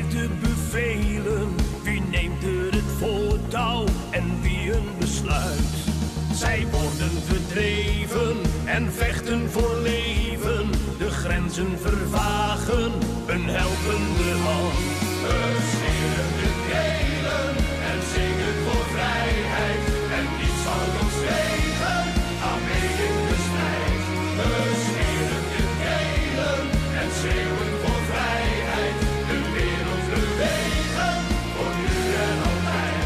geeft de bevelen? Wie neemt er het voortouw en wie een besluit? Zij worden verdreven en vechten voor leven. De grenzen vervagen, een helpende hand. We scheren de delen en zingen voor vrijheid. En niets zal ons tegen, gaan mee in de strijd. We scheren de delen en schreeuwen voor vrijheid. De wereld bewegen, voor nu en altijd.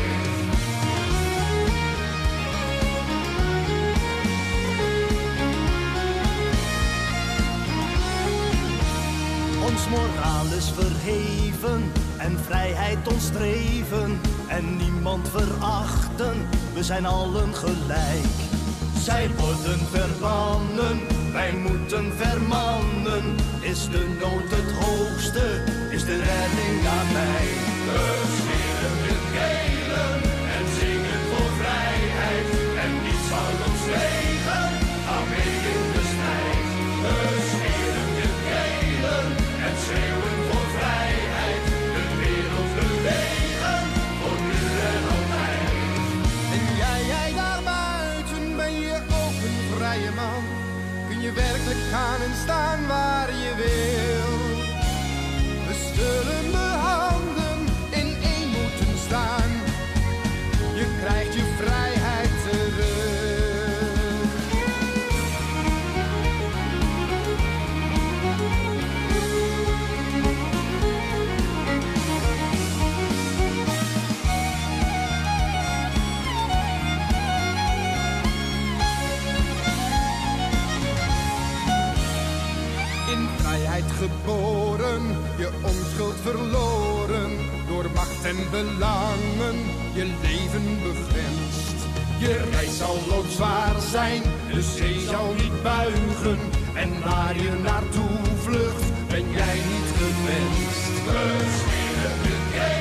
Ons moraal is verheven en vrijheid ons streven. En niemand verachten, we zijn allen gelijk. Zij worden verbannen, wij moeten vermannen. Is de nood het hoogste, is de redding nabij. We scheren de delen en zingen voor vrijheid. En niets zal ons tegen, ga mee in de strijd. We scheren de delen en schreeuwen voor vrijheid. De wereld bewegen, voor nu en altijd. En jij daar buiten, ben je ook een vrije man. Kun je werkelijk gaan en staan waar je wil. We zullen de handen in één moeten staan. Je krijgt je vrijheid terug. In vrijheid geboren, je onschuld verloren. Door macht en belangen, je leven begrensd. Je reis zal loodzwaar zijn, de zee zal niet buigen. En waar je naartoe vlucht, ben jij niet gewenst. We scheren de